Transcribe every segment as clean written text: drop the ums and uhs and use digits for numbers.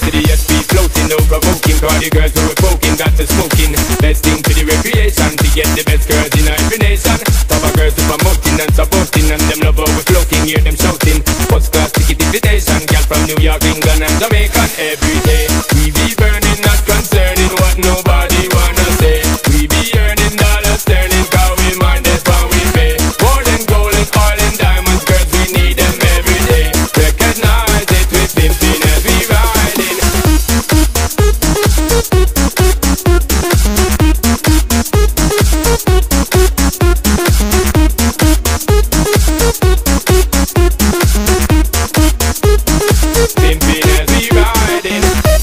to the SP floating, no provoking. For the girls who are poking, got to smoking. Best thing to the recreation, to get the best girls in every nation. Top of girls who promoting and supporting, and them love how we floating, hear them shouting. First class ticket invitation, girl from New York, England and Jamaican. Every day we be burning, not concerning what nobody wanna say. We be earning dollars, sterling, cause we mind that's what we pay. More than gold and oil and diamonds, girls we need them every day. Recognize it with pimping as we riding. Pimping as we riding.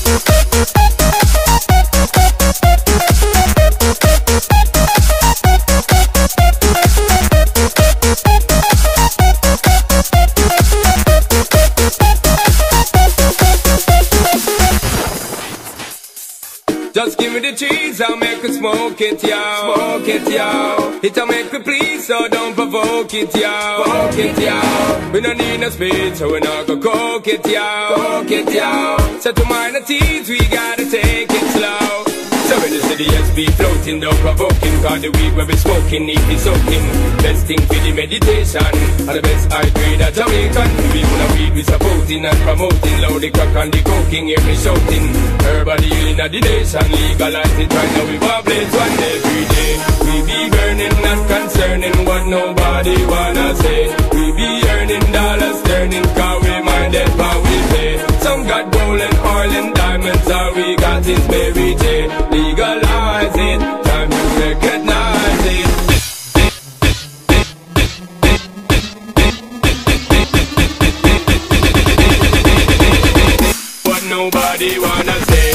Just give me the cheese, I'll make it smoke it, yo. Smoke it, yo. It'll make me please, so don't provoke it, yo. Provoke it, yo. We don't need no speed, so we're not gonna coke it, yo. Coke it, yo. So to minor teens, we gotta take it slow. So when you see the SB floating, don't provoking, cause the weed where we smoking, need be soaking. Best thing for the meditation, and the best I grade at Jamaican. We wanna weed, we supporting and promoting. Loud the crack and the coking, hear me shouting. Herbal healing of the nation, legalize it right now, we wobble one every day. We be burning, not concerning what nobody wanna say. We be earning dollars, turning, cause we minded what we pay. Some got gold and oil and diamonds, all we got is Mary J. Legalize it, time to recognize it. What nobody wanna say.